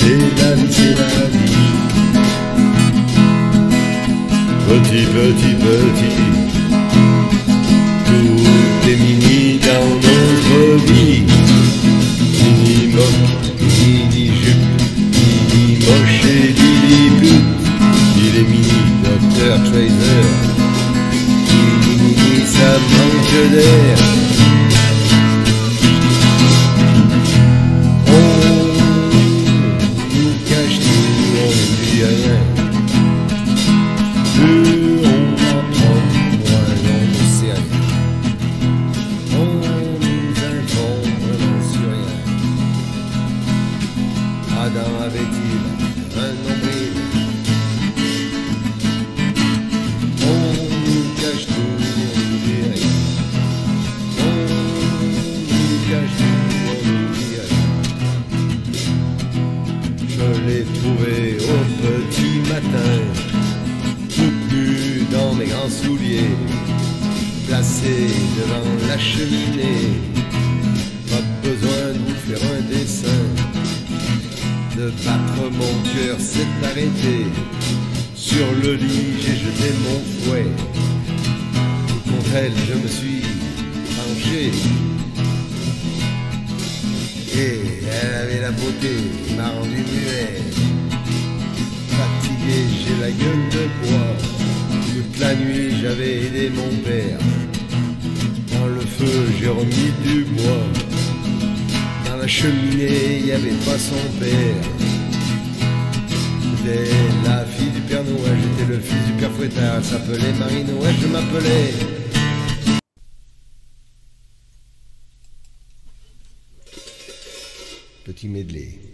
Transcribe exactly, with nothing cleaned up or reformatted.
Et la vie c'est la vie. Petit, petit, petit, tout est mini dans notre vie. Mini moque, mini jupe, mini moche et mini pute. Il est mini docteur Tracer. Mini, mini, ça manque d'air. Adam avait-il un nombril? On nous cache tout, on nous dit rien. On nous cache tout, on nous dit rien. Je l'ai trouvé au petit matin, tout nu dans mes grands souliers, placé devant la cheminée. Pas besoin de vous faire un dessin. De battre mon cœur s'est arrêté. Sur le lit j'ai jeté mon fouet. Contre elle je me suis penché. Et elle avait la beauté qui m'a rendu muet. Fatigué j'ai la gueule de bois. Toute la nuit j'avais aidé mon père. Dans le feu j'ai remis du bois. Dans la cheminée, il n'y avait pas son père. J'étais la fille du Père Noël, j'étais le fils du Père Fouettard. Elle s'appelait Marie Noël, je m'appelais. Petit medley.